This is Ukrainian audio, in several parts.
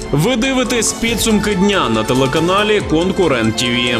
Ви дивитесь підсумки дня на телеканалі «Конкурент ТІВІ».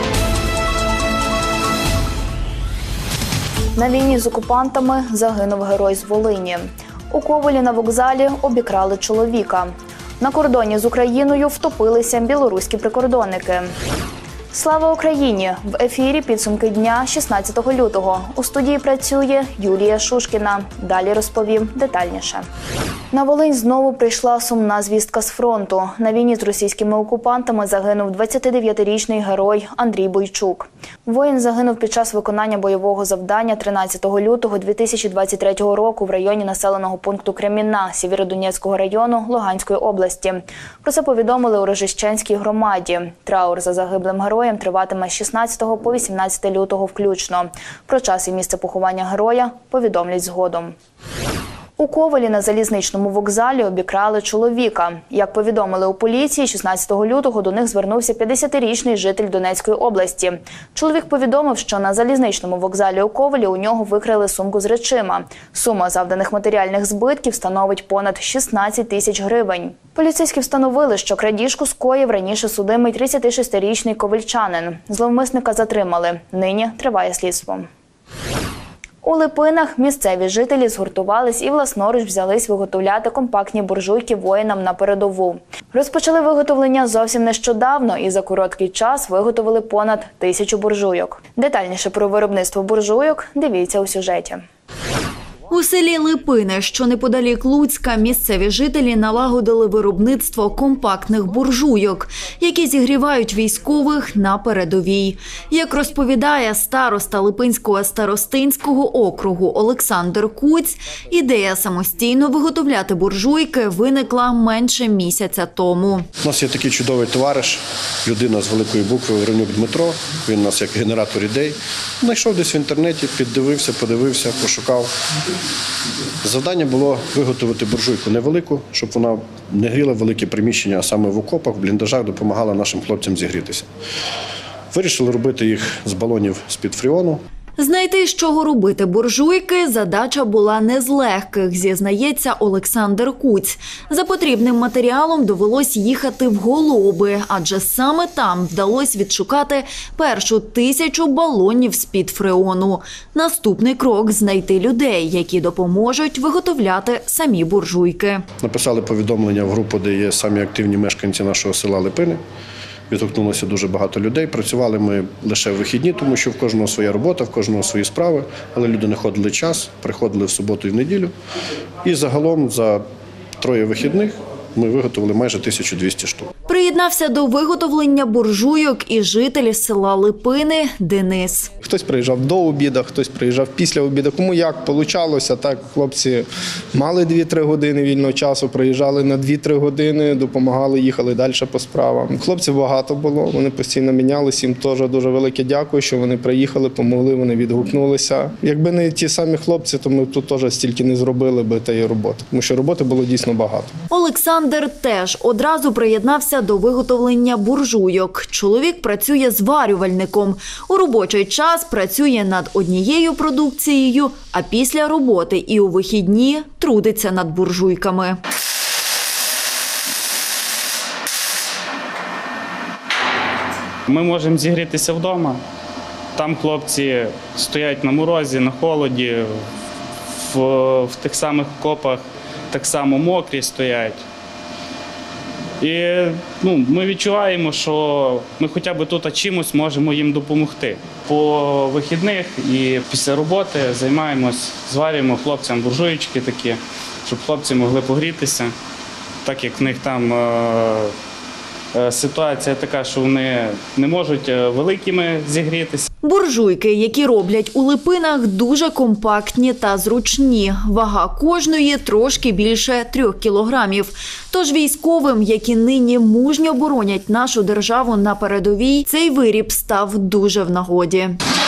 На війні з окупантами загинув герой з Волині. У Ковелі на вокзалі обікрали чоловіка. На кордоні з Україною втопилися білоруські прикордонники. Слава Україні! В ефірі підсумки дня 16 лютого. У студії працює Юлія Шушкіна. Далі розповім детальніше. На Волинь знову прийшла сумна звістка з фронту. На війні з російськими окупантами загинув 29-річний герой Андрій Бойчук. Воїн загинув під час виконання бойового завдання 13 лютого 2023 року в районі населеного пункту Кремінна Сєвєродонецького району Луганської області. Про це повідомили у Рожищенській громаді. Траур за загиблим героєм триватиме з 16 по 18 лютого включно. Про час і місце поховання героя повідомлять згодом. У Ковелі на залізничному вокзалі обікрали чоловіка. Як повідомили у поліції, 16 лютого до них звернувся 50-річний житель Донецької області. Чоловік повідомив, що на залізничному вокзалі у Ковелі у нього викрали сумку з речима. Сума завданих матеріальних збитків становить понад 16 тисяч гривень. Поліцейські встановили, що крадіжку скоїв раніше судимий 36-річний ковельчанин. Зловмисника затримали. Нині триває слідство. У Липинах місцеві жителі згуртувались і власноруч взялись виготовляти компактні буржуйки воїнам на передову. Розпочали виготовлення зовсім нещодавно і за короткий час виготовили понад 1000 буржуйок. Детальніше про виробництво буржуйок дивіться у сюжеті. У селі Липини, що неподалік Луцька, місцеві жителі налагодили виробництво компактних буржуйок, які зігрівають військових на передовій. Як розповідає староста Липинського старостинського округу Олександр Куць, ідея самостійно виготовляти буржуйки виникла менше місяця тому. У нас є такий чудовий товариш, людина з великої букви Воронюк Дмитро. Він у нас як генератор ідей. Знайшов десь в інтернеті, піддивився, подивився, пошукав. Завдання було виготовити буржуйку невелику, щоб вона не гріла великі приміщення, а саме в окопах, в бліндажах допомагала нашим хлопцям зігрітися. Вирішили робити їх з балонів з-під фріону. Знайти, з чого робити буржуйки, задача була не з легких, зізнається Олександр Куць. За потрібним матеріалом довелось їхати в Голоби, адже саме там вдалося відшукати першу 1000 балонів з-під фреону. Наступний крок – знайти людей, які допоможуть виготовляти самі буржуйки. Написали повідомлення в групу, де є самі активні мешканці нашого села Липини. Відгукнулося дуже багато людей. Працювали ми лише в вихідні, тому що в кожного своя робота, в кожного свої справи. Але люди знаходили час, приходили в суботу і в неділю. І загалом за 3 вихідних ми виготовили майже 1200 штук. Приєднався до виготовлення буржуйок і житель села Липини Денис. Хтось приїжджав до обіду, хтось приїжджав після обіду. Кому як получалося, так хлопці мали 2-3 години вільного часу, приїжджали на 2-3 години, допомагали, їхали далі по справам. Хлопців багато було, вони постійно мінялися, їм теж дуже велике дякую, що вони приїхали, помогли, вони відгукнулися. Якби не ті самі хлопці, то ми тут теж стільки не зробили би тієї роботи, тому що роботи було дійсно багато. Олександр теж одразу приєднався до виготовлення буржуйок. Чоловік працює зварювальником. У робочий час працює над однією продукцією, а після роботи і у вихідні трудиться над буржуйками. Ми можемо зігрітися вдома. Там хлопці стоять на морозі, на холоді, в тих самих окопах так само мокрі стоять. І ми відчуваємо, що ми хоча б тут чимось можемо їм допомогти. По вихідних і після роботи займаємось, зварюємо хлопцям буржуйки такі, щоб хлопці могли погрітися, так як в них там ситуація така, що вони не можуть великими зігрітися. Буржуйки, які роблять у Липинах, дуже компактні та зручні. Вага кожної трошки більше 3 кілограмів. Тож військовим, які нині мужньо боронять нашу державу на передовій, цей виріб став дуже в нагоді.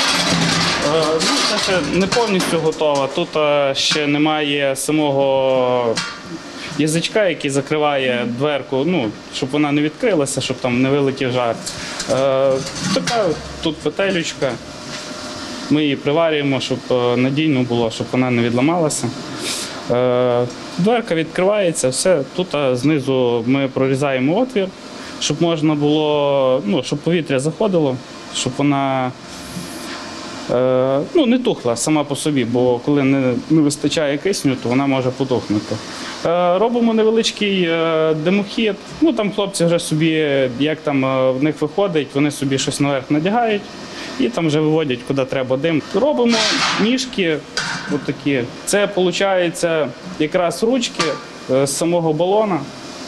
Це ще не повністю готова. Тут ще немає самого язичка, який закриває дверку, щоб вона не відкрилася, щоб там не вилетів жар. Така тут петелючка. Ми її приварюємо, щоб надійно було, щоб вона не відламалася. Дверка відкривається, все. Тут знизу ми прорізаємо отвір, щоб можна було, щоб повітря заходило, щоб вона не тухла сама по собі, бо коли не вистачає кисню, то вона може потухнути. Робимо невеличкий димохід. Там хлопці вже собі, як там в них виходить, вони собі щось наверх надягають і там вже виводять, куди треба дим. Робимо ніжки отакі. Це, виходить, якраз ручки з самого балона.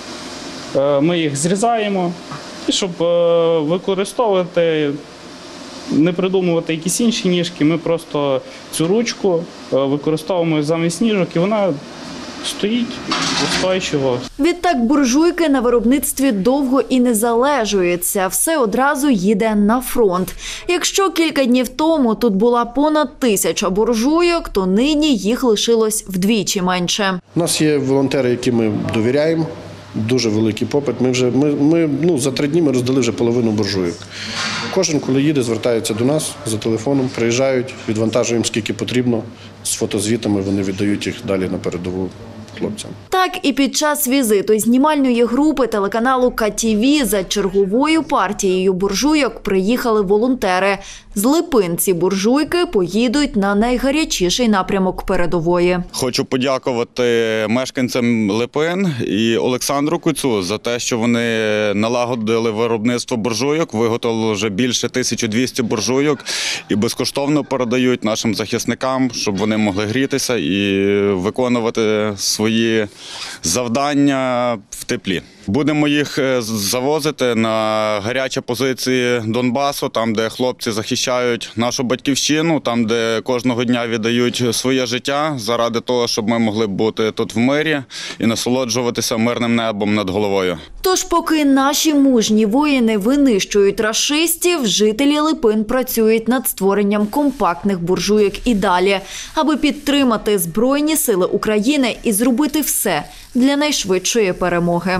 Ми їх зрізаємо, і щоб використовувати, не придумувати якісь інші ніжки, ми просто цю ручку використовуємо замість ніжок, і вона стоїть устойчиво. Відтак буржуйки на виробництві довго і не залежуються. Все одразу їде на фронт. Якщо кілька днів тому тут була понад 1000 буржуйок, то нині їх лишилось вдвічі менше. У нас є волонтери, які ми довіряємо. Дуже великий попит. Ми за 3 дні ми роздали вже половину буржуйок. Кожен, коли їде, звертається до нас за телефоном, приїжджають, відвантажуємо скільки потрібно. З фотозвітами вони віддають їх далі на передову хлопцям. Так і під час візиту знімальної групи телеканалу КТВ за черговою партією буржуйок приїхали волонтери. З Липин ці буржуйки поїдуть на найгарячіший напрямок передової. Хочу подякувати мешканцям Липин і Олександру Куцю за те, що вони налагодили виробництво буржуйок, виготовили вже більше 1200 буржуйок і безкоштовно передають нашим захисникам, щоб вони могли грітися і виконувати свої завдання в теплі. Будемо їх завозити на гарячі позиції Донбасу, там, де хлопці захищають нашу батьківщину, там, де кожного дня віддають своє життя заради того, щоб ми могли бути тут в мирі і насолоджуватися мирним небом над головою. Тож поки наші мужні воїни винищують рашистів, жителі Липин працюють над створенням компактних буржуйок і далі, аби підтримати Збройні сили України і зробити все для найшвидшої перемоги.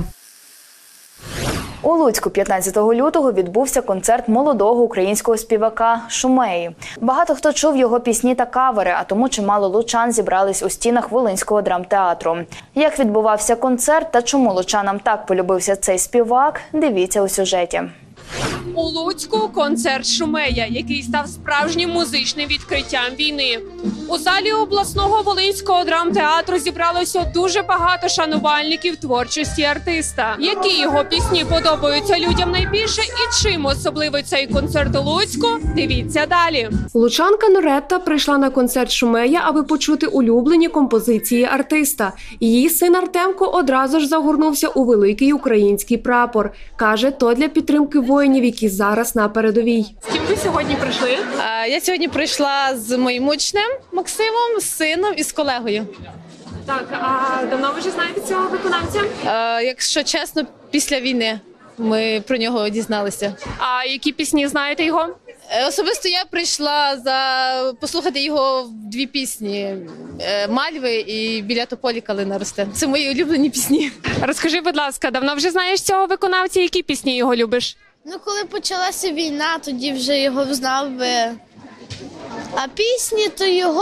У Луцьку 15 лютого відбувся концерт молодого українського співака Шумеї. Багато хто чув його пісні та кавери, а тому чимало лучан зібрались у стінах Волинського драмтеатру. Як відбувався концерт та чому лучанам так полюбився цей співак, дивіться у сюжеті. У Луцьку концерт «Шумея», який став справжнім музичним відкриттям війни. У залі обласного Волинського драмтеатру зібралося дуже багато шанувальників творчості артиста. Які його пісні подобаються людям найбільше і чим особливий цей концерт у Луцьку, дивіться далі. Лучанка Норетта прийшла на концерт «Шумея», аби почути улюблені композиції артиста. Її син Артемко одразу ж загорнувся у великий український прапор. Каже, то для підтримки воїнів, які зараз на передовій. З ким ви сьогодні прийшли? Я сьогодні прийшла з моїм учнем Максимом, з сином і з колегою. Так, а давно ви вже знаєте цього виконавця? Якщо чесно, після війни ми про нього дізналися. А які пісні знаєте його? Особисто я прийшла послухати його 2 пісні «Мальви» і «Біля тополі калина росте». Це мої улюблені пісні. Розкажи, будь ласка, давно вже знаєш цього виконавця, які пісні його любиш? Коли почалася війна, тоді вже його знав би. А пісні то його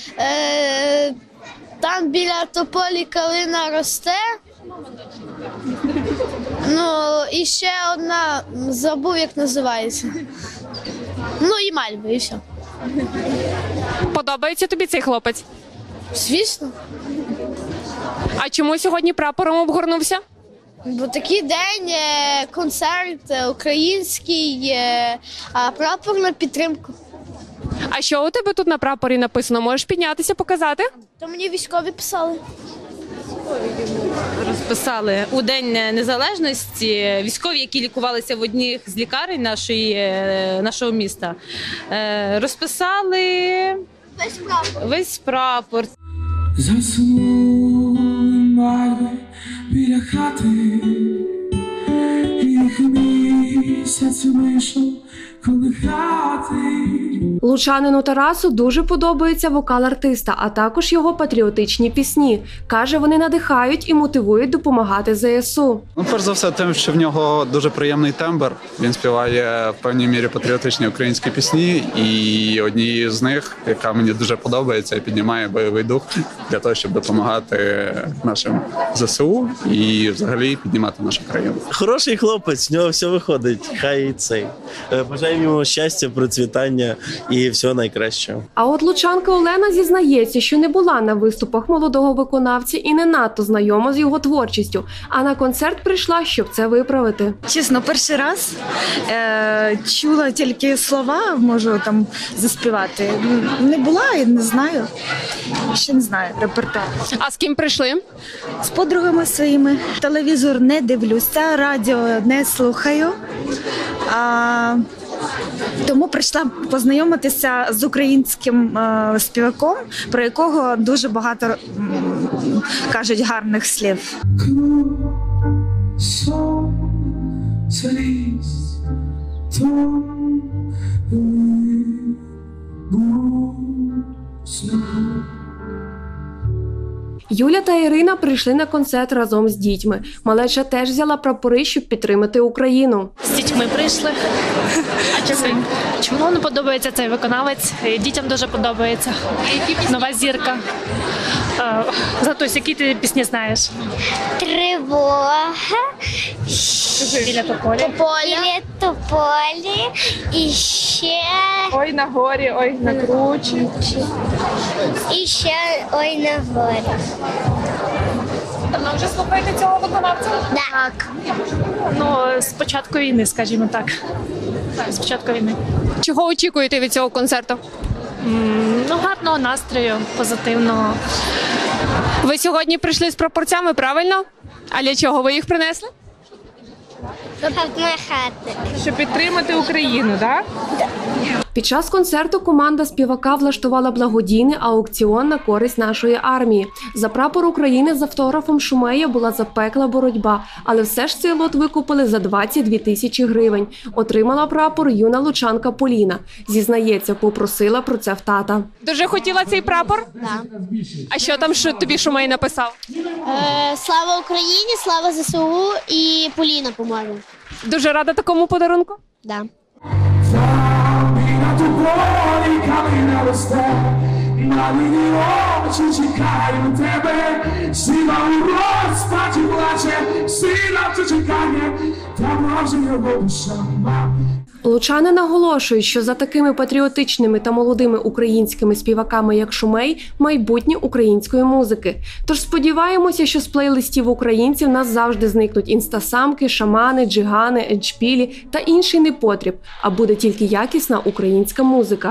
там біля тополі калина росте. І ще одна, забув, як називається. І Мальви, і все. Подобається тобі цей хлопець? Звісно. А чому сьогодні прапором обгорнувся? Бо такий день, концерт український, а прапор на підтримку. А що у тебе тут на прапорі написано? Можеш піднятися, показати? То мені військові писали. Розписали у День Незалежності військові, які лікувалися в одній з лікарень нашого міста. Розписали весь прапор. Засунули мальви біля хати, їх місяць вийшов колихати. Лучанину Тарасу дуже подобається вокал артиста, а також його патріотичні пісні. Каже, вони надихають і мотивують допомагати ЗСУ. Перш за все, тим, що в нього дуже приємний тембр. Він співає в певній мірі патріотичні українські пісні, і однією з них, яка мені дуже подобається і піднімає бойовий дух для того, щоб допомагати нашим ЗСУ і взагалі піднімати нашу країну. Хороший хлопець, в нього все виходить. Хай цей. Бажаємо йому щастя, процвітання і всього найкращого. А от лучанка Олена зізнається, що не була на виступах молодого виконавця і не надто знайома з його творчістю, а на концерт прийшла, щоб це виправити. Чесно, перший раз чула тільки слова, можу там заспівати. Не була і не знаю. Ще не знаю репертуар. А з ким прийшли? З подругами своїми. Телевізор не дивлюся, радіо не слухаю. Тому прийшла познайомитися з українським співаком, про якого дуже багато кажуть гарних слів. Юля та Ірина прийшли на концерт разом з дітьми. Малеча теж взяла прапори, щоб підтримати Україну. З дітьми прийшли. А чому? Чому не подобається цей виконавець? Дітям дуже подобається. Нова зірка. Затусь, які ти пісні знаєш? Тривога. Біля тополі. Біля тополі. І ще... Ой на горі, ой на кручі. І ще ой на горі. Давно вже слухаєте цього виконавця? Так. Ну, з початку війни, скажімо так. Так, з початку війни. Чого очікуєте від цього концерту? Ну, гарного настрою, позитивного. Ви сьогодні прийшли з прапорцями, правильно? А для чого ви їх принесли? Щоб підтримати Україну, так? Під час концерту команда співака влаштувала благодійний аукціон на користь нашої армії. За прапор України з автографом Шумея була запекла боротьба, але все ж цей лот викупили за 22 тисячі гривень. Отримала прапор юна лучанка Поліна. Зізнається, попросила про це в тата. Дуже хотіла цей прапор? Так. А що там Тобі Шумей написав? Слава Україні, слава ЗСУ і Поліна, по-моєму. Дуже рада такому подарунку? Да. На тополі калина росте, на лінії очі чекає на тебе, сіла у розпачі плаче, сила в чекання, та може його душа мати. Лучани наголошують, що за такими патріотичними та молодими українськими співаками, як Шумей, майбутнє української музики. Тож сподіваємося, що з плейлистів українців нас завжди зникнуть інстасамки, шамани, джигани, еджпілі та інший непотріб, а буде тільки якісна українська музика.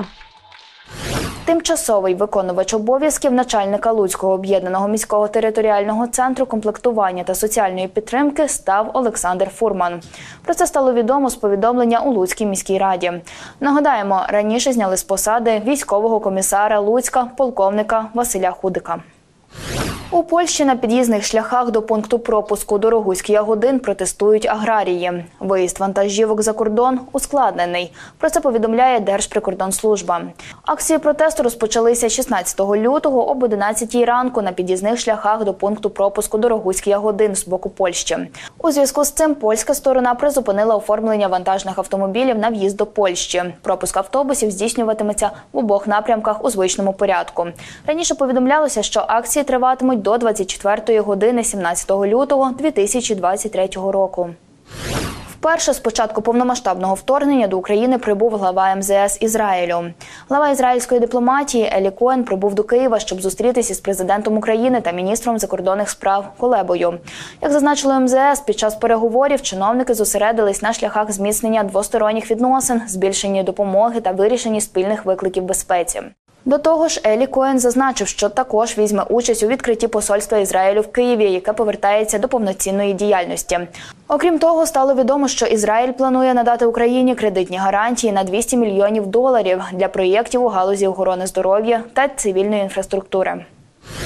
Тимчасовий виконувач обов'язків начальника Луцького об'єднаного міського територіального центру комплектування та соціальної підтримки став Олександр Фурман. Про це стало відомо з повідомлення у Луцькій міській раді. Нагадаємо, раніше зняли з посади військового комісара Луцька полковника Василя Худика. У Польщі на під'їзних шляхах до пункту пропуску Дорогуськ-Ягодин протестують аграрії. Виїзд вантажівок за кордон ускладнений. Про це повідомляє Держприкордонслужба. Акції протесту розпочалися 16 лютого об 11 ранку на під'їзних шляхах до пункту пропуску Дорогуськ-Ягодин з боку Польщі. У зв'язку з цим польська сторона призупинила оформлення вантажних автомобілів на в'їзд до Польщі. Пропуск автобусів здійснюватиметься в обох напрямках у звичному порядку. Раніше повідомлялося, що акції триватимуть до 24 години 17 лютого 2023 року. Вперше з початку повномасштабного вторгнення до України прибув глава МЗС Ізраїлю. Глава ізраїльської дипломатії Елі Коен прибув до Києва, щоб зустрітися з президентом України та міністром закордонних справ Кулебою. Як зазначили МЗС, під час переговорів чиновники зосередились на шляхах зміцнення двосторонніх відносин, збільшенні допомоги та вирішенні спільних викликів безпеці. До того ж, Елі Коен зазначив, що також візьме участь у відкритті посольства Ізраїлю в Києві, яке повертається до повноцінної діяльності. Окрім того, стало відомо, що Ізраїль планує надати Україні кредитні гарантії на $200 мільйонів для проєктів у галузі охорони здоров'я та цивільної інфраструктури.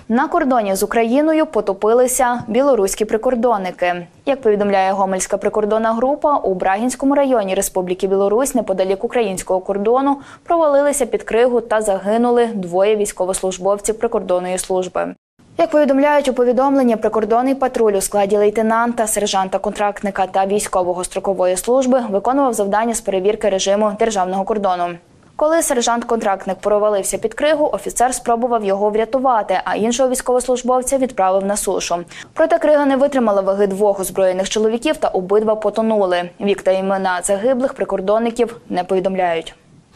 На кордоні з Україною потопилися білоруські прикордонники. Як повідомляє Гомельська прикордонна група, у Брагінському районі Республіки Білорусь неподалік українського кордону провалилися під кригу та загинули 2 військовослужбовців прикордонної служби. Як повідомляють у повідомленні, прикордонний патруль у складі лейтенанта, сержанта-контрактника та військового строкової служби виконував завдання з перевірки режиму державного кордону. Коли сержант-контрактник провалився під кригу, офіцер спробував його врятувати, а іншого військовослужбовця відправив на сушу. Проте крига не витримала ваги 2 озброєних чоловіків та обидва потонули. Вік та імена загиблих прикордонників не повідомляють.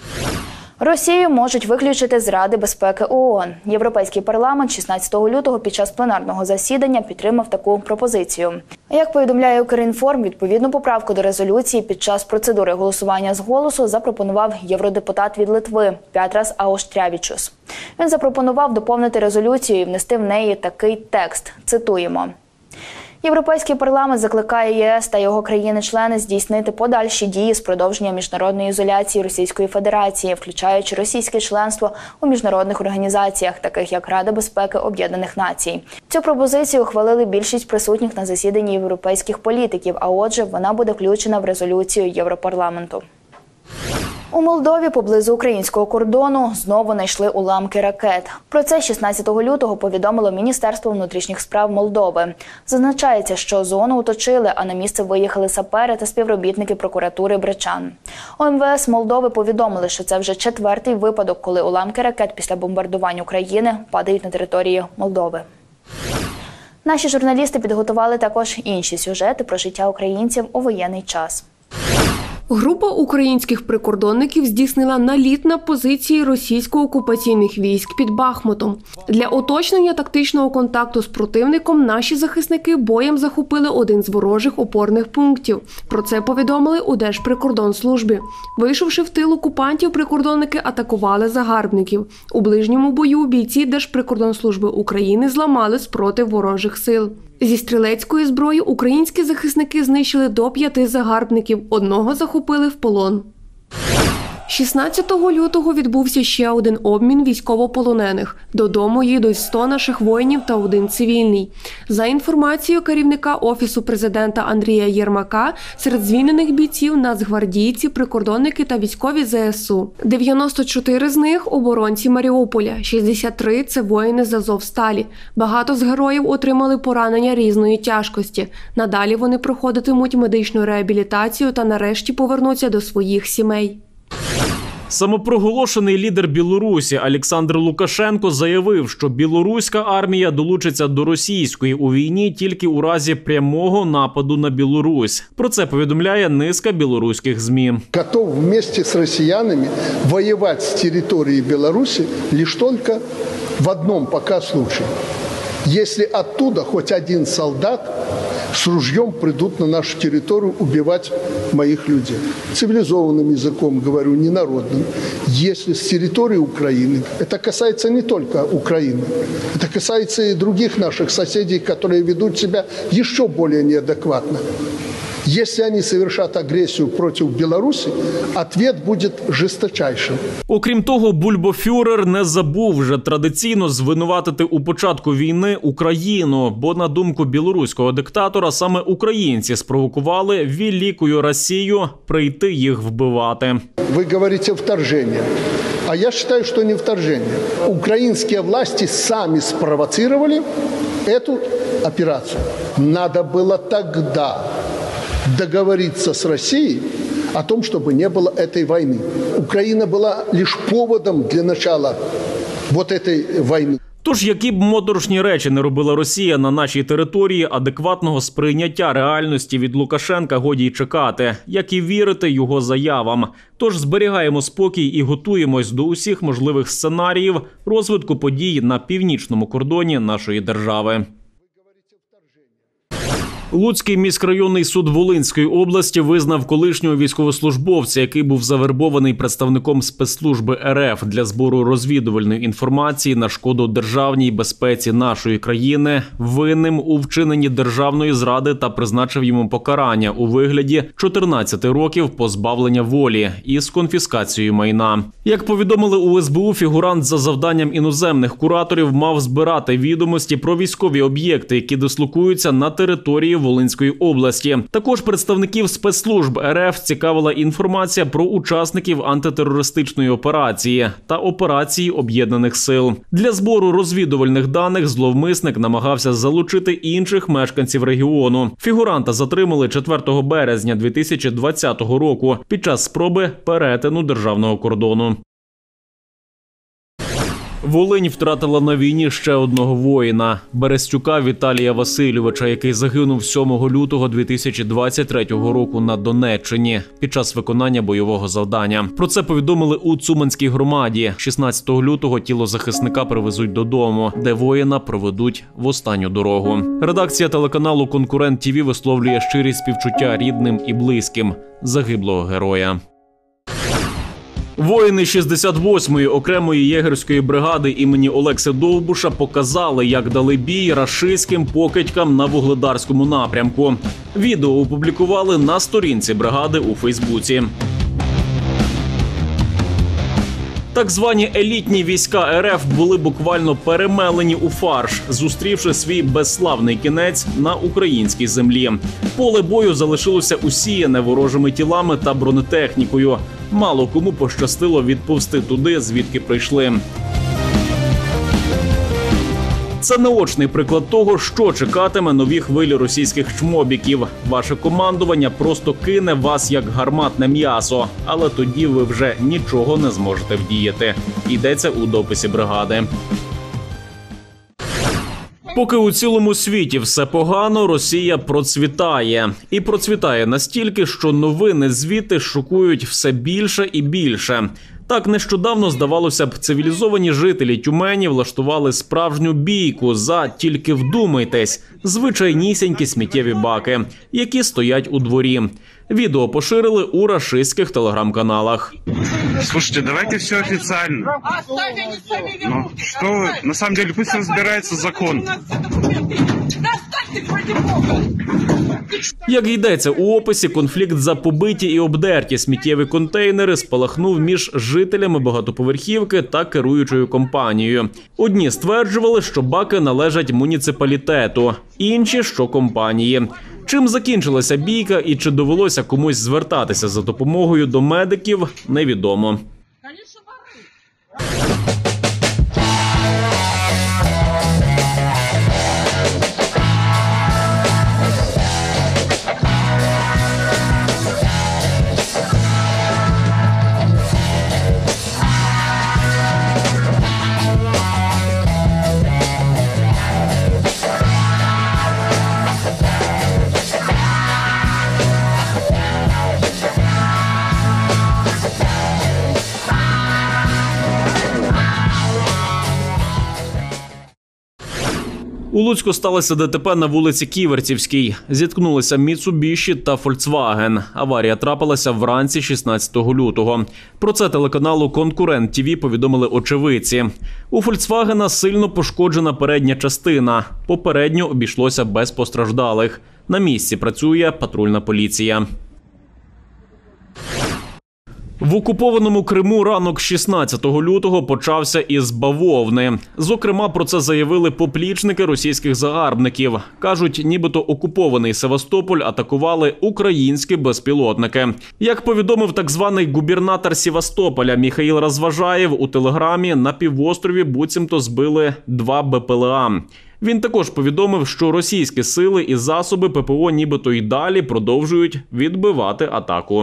Росію можуть виключити з Ради безпеки ООН. Європейський парламент 16 лютого під час пленарного засідання підтримав таку пропозицію. Як повідомляє Укрінформ, відповідну поправку до резолюції під час процедури голосування з голосу запропонував євродепутат від Литви Петрас Ауштрявічус. Він запропонував доповнити резолюцію і внести в неї такий текст. Цитуємо. Європейський парламент закликає ЄС та його країни-члени здійснити подальші дії з продовження міжнародної ізоляції Російської Федерації, включаючи російське членство у міжнародних організаціях, таких як Рада безпеки Об'єднаних Націй. Цю пропозицію ухвалили більшість присутніх на засіданні європейських політиків, а отже, вона буде включена в резолюцію Європарламенту. У Молдові поблизу українського кордону знову знайшли уламки ракет. Про це 16 лютого повідомило Міністерство внутрішніх справ Молдови. Зазначається, що зону оточили, а на місце виїхали сапери та співробітники прокуратури Бречан. У МВС Молдови повідомили, що це вже 4-й випадок, коли уламки ракет після бомбардувань України падають на території Молдови. Наші журналісти підготували також інші сюжети про життя українців у воєнний час. Група українських прикордонників здійснила наліт на позиції російсько-окупаційних військ під Бахмутом. Для уточнення тактичного контакту з противником наші захисники боєм захопили один з ворожих опорних пунктів. Про це повідомили у Держприкордонслужбі. Вийшовши в тил окупантів, прикордонники атакували загарбників. У ближньому бою бійці Держприкордонслужби України зламали спротив ворожих сил. Зі стрілецької зброї українські захисники знищили до 5 загарбників, одного захопили в полон. 16 лютого відбувся ще один обмін військовополонених. Додому їдуть 100 наших воїнів та 1 цивільний. За інформацією керівника Офісу президента Андрія Єрмака, серед звільнених бійців – нацгвардійці, прикордонники та військові ЗСУ. 94 з них – оборонці Маріуполя, 63 – це воїни з Азовсталі. Багато з героїв отримали поранення різної тяжкості. Надалі вони проходитимуть медичну реабілітацію та нарешті повернуться до своїх сімей. Самопроголошений лідер Білорусі Олександр Лукашенко заявив, що білоруська армія долучиться до російської у війні тільки у разі прямого нападу на Білорусь. Про це повідомляє низка білоруських ЗМІ. Готов вместе з росіянами воювати з території Білорусі лише тільки в одному поки случае. Если оттуда хоть один солдат с ружьем придут на нашу территорию убивать моих людей. Цивилизованным языком говорю, не народным. Если с территории Украины, это касается не только Украины, это касается и других наших соседей, которые ведут себя еще более неадекватно. Если они совершат агрессию против Беларуси, ответ будет жесточайшим. Окрім того, бульбофюрер не забув вже традиційно звинуватити у початку війни Україну, бо, на думку білоруського диктатора, саме українці спровокували великую Росію прийти їх вбивати. Ви говорите вторжение. А я считаю, что не вторжение. Украинские власти сами спровоцировали эту операцию. Надо было тогда договориться с Россией о том, чтобы не было этой войны. Украина была лишь поводом для начала вот этой войны. Тож, які б моторошні речі не робила Росія на нашій території, адекватного сприйняття реальності від Лукашенка годі й чекати, як і вірити його заявам. Тож зберігаємо спокій і готуємось до усіх можливих сценаріїв розвитку подій на північному кордоні нашої держави. Луцький міськрайонний суд Волинської області визнав колишнього військовослужбовця, який був завербований представником спецслужби РФ для збору розвідувальної інформації на шкоду державній безпеці нашої країни, винним у вчиненні державної зради та призначив йому покарання у вигляді 14 років позбавлення волі із конфіскацією майна. Як повідомили у СБУ, фігурант за завданням іноземних кураторів мав збирати відомості про військові об'єкти, які дислокуються на території Волинської області. Також представників спецслужб РФ цікавила інформація про учасників антитерористичної операції та операції Об'єднаних сил. Для збору розвідувальних даних зловмисник намагався залучити інших мешканців регіону. Фігуранта затримали 4 березня 2020 року під час спроби перетину державного кордону. Волинь втратила на війні ще одного воїна – Берестюка Віталія Васильовича, який загинув 7 лютого 2023 року на Донеччині під час виконання бойового завдання. Про це повідомили у Цуманській громаді. 16 лютого тіло захисника привезуть додому, де воїна проведуть в останню дорогу. Редакція телеканалу «Конкурент ТВ» висловлює щирі співчуття рідним і близьким загиблого героя. Воїни 68-ї окремої єгерської бригади імені Олекси Довбуша показали, як дали бій рашистським покидькам на Вугледарському напрямку. Відео опублікували на сторінці бригади у Фейсбуці. Так звані елітні війська РФ були буквально перемелені у фарш, зустрівши свій безславний кінець на українській землі. Поле бою залишилося усіяне ворожими тілами та бронетехнікою. Мало кому пощастило відповсти туди, звідки прийшли. Це наочний приклад того, що чекатиме нові хвилі російських чмобіків. Ваше командування просто кине вас як гарматне м'ясо, але тоді ви вже нічого не зможете вдіяти. Йдеться у дописі бригади. Поки у цілому світі все погано, Росія процвітає. І процвітає настільки, що новини звідти шокують все більше і більше. Так, нещодавно, здавалося б, цивілізовані жителі Тюмені влаштували справжню бійку за, тільки вдумайтесь, звичайнісінькі сміттєві баки, які стоять у дворі. Відео поширили у рашистських телеграм-каналах. Слушайте, давайте все официально. Ну, что вы? На самом деле, пусть разбирается закон. Як йдеться у описі, конфлікт за побиті і обдерті сміттєві контейнери спалахнув між жителями багатоповерхівки та керуючою компанією. Одні стверджували, що баки належать муніципалітету, інші, що компанії. Чим закінчилася бійка і чи довелося комусь звертатися за допомогою до медиків, невідомо. У Луцьку сталося ДТП на вулиці Ківерцівській. Зіткнулися Mitsubishi та Volkswagen. Аварія трапилася вранці 16 лютого. Про це телеканалу «Конкурент ТВ» повідомили очевидці. У Volkswagen сильно пошкоджена передня частина. Попередньо обійшлося без постраждалих. На місці працює патрульна поліція. В окупованому Криму ранок 16 лютого почався із бавовни. Зокрема, про це заявили поплічники російських загарбників. Кажуть, нібито окупований Севастополь атакували українські безпілотники. Як повідомив так званий губернатор Севастополя Міхаїл Розважаєв у телеграмі, на півострові буцімто збили 2 БПЛА. Він також повідомив, що російські сили і засоби ППО нібито й далі продовжують відбивати атаку.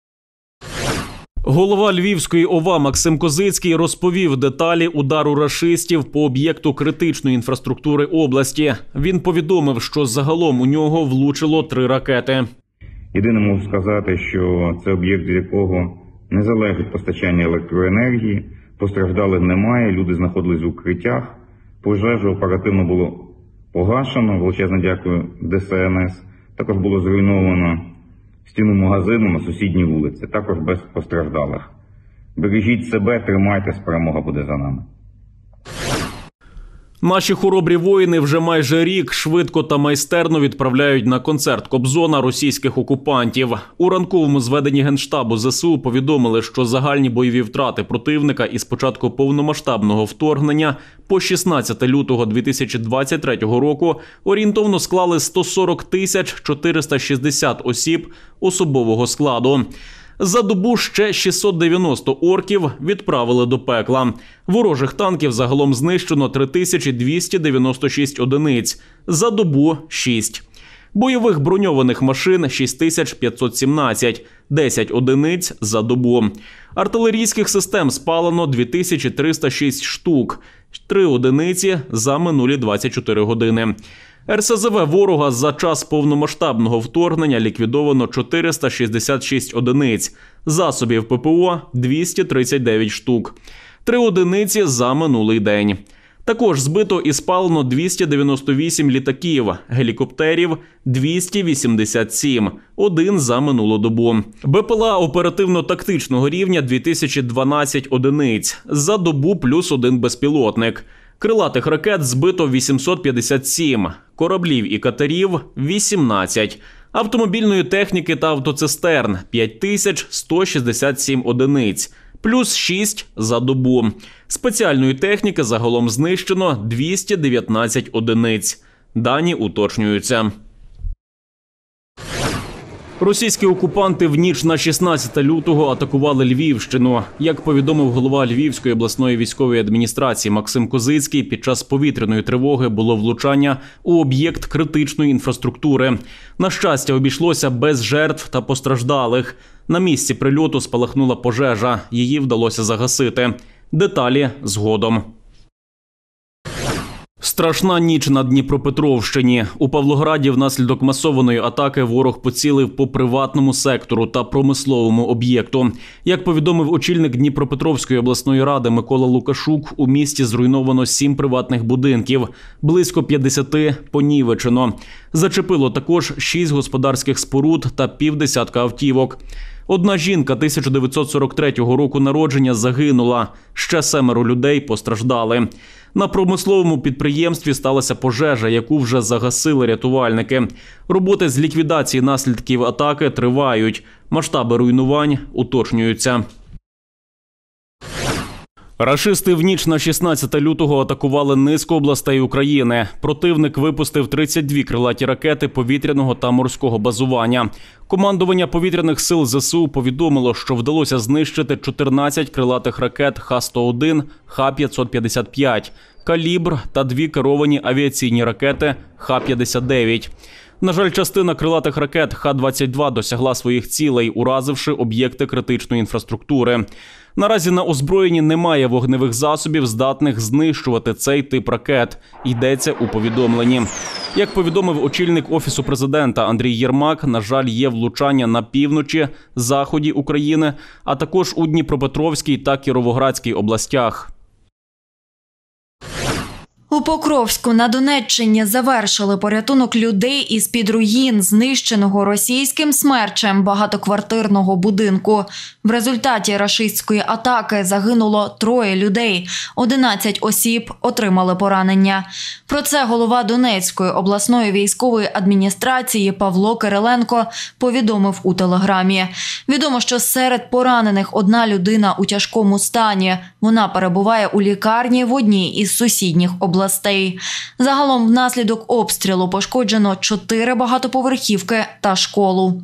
Голова Львівської ОВА Максим Козицький розповів деталі удару рашистів по об'єкту критичної інфраструктури області. Він повідомив, що загалом у нього влучило 3 ракети. Єдине можу сказати, що це об'єкт, від якого не залежить постачання електроенергії, постраждалих немає, люди знаходились в укриттях, пожежу оперативно було погашено, величезне дякую ДСНС. Також було зруйновано стіну магазину на сусідній вулиці, також без постраждалих. Бережіть себе, тримайтесь, перемога буде за нами. Наші хоробрі воїни вже майже рік швидко та майстерно відправляють на концерт Кобзона російських окупантів. У ранковому зведенні Генштабу ЗСУ повідомили, що загальні бойові втрати противника із початку повномасштабного вторгнення по 16 лютого 2023 року орієнтовно склали 140 460 осіб особового складу. За добу ще 690 орків відправили до пекла. Ворожих танків загалом знищено 3296 одиниць. За добу – 6. Бойових броньованих машин – 6517, 10 одиниць за добу. Артилерійських систем спалено 2306 штук, 3 одиниці за минулі 24 години. РСЗВ ворога за час повномасштабного вторгнення ліквідовано 466 одиниць, засобів ППО – 239 штук, 3 одиниці за минулий день. Також збито і спалено 298 літаків, гелікоптерів – 287, 1 за минулу добу. БПЛА оперативно-тактичного рівня – 2012 одиниць, за добу плюс 1 безпілотник. Крилатих ракет збито 857, кораблів і катерів – 18, автомобільної техніки та автоцистерн – 5167 одиниць, плюс 6 за добу. Спеціальної техніки загалом знищено 219 одиниць. Дані уточнюються. Російські окупанти в ніч на 16 лютого атакували Львівщину. Як повідомив голова Львівської обласної військової адміністрації Максим Козицький, під час повітряної тривоги було влучання у об'єкт критичної інфраструктури. На щастя, обійшлося без жертв та постраждалих. На місці прильоту спалахнула пожежа. Її вдалося загасити. Деталі згодом. Страшна ніч на Дніпропетровщині. У Павлограді внаслідок масованої атаки ворог поцілив по приватному сектору та промисловому об'єкту. Як повідомив очільник Дніпропетровської обласної ради Микола Лукашук, у місті зруйновано 7 приватних будинків, близько 50 понівечено. Зачепило також 6 господарських споруд та півдесятка автівок. Одна жінка 1943 року народження загинула, ще 7 людей постраждали. На промисловому підприємстві сталася пожежа, яку вже загасили рятувальники. Роботи з ліквідації наслідків атаки тривають. Масштаби руйнувань уточнюються. Рашисти в ніч на 16 лютого атакували низку областей України. Противник випустив 32 крилаті ракети повітряного та морського базування. Командування повітряних сил ЗСУ повідомило, що вдалося знищити 14 крилатих ракет Х-101, Х-555, «Калібр» та 2 керовані авіаційні ракети Х-59. На жаль, частина крилатих ракет Х-22 досягла своїх цілей, уразивши об'єкти критичної інфраструктури. Наразі на озброєнні немає вогневих засобів, здатних знищувати цей тип ракет, йдеться у повідомленні. Як повідомив очільник Офісу президента Андрій Єрмак, на жаль, є влучання на півночі, заході України, а також у Дніпропетровській та Кіровоградській областях. У Покровську на Донеччині завершили порятунок людей із-під руїн знищеного російським смерчем багатоквартирного будинку. В результаті рашистської атаки загинуло 3 людей, 11 осіб отримали поранення. Про це голова Донецької обласної військової адміністрації Павло Кириленко повідомив у Телеграмі. Відомо, що серед поранених 1 людина у тяжкому стані. Вона перебуває у лікарні в одній із сусідніх областей. Загалом внаслідок обстрілу пошкоджено 4 багатоповерхівки та школу.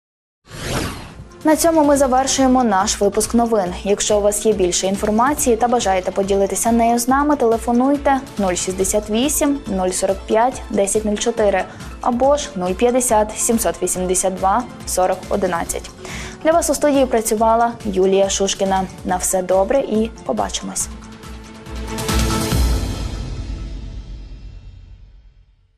На цьому ми завершуємо наш випуск новин. Якщо у вас є більше інформації та бажаєте поділитися нею з нами, телефонуйте 068 045 1004 або ж 050 782 40 11. Для вас у студії працювала Юлія Шушкіна. На все добре і побачимось.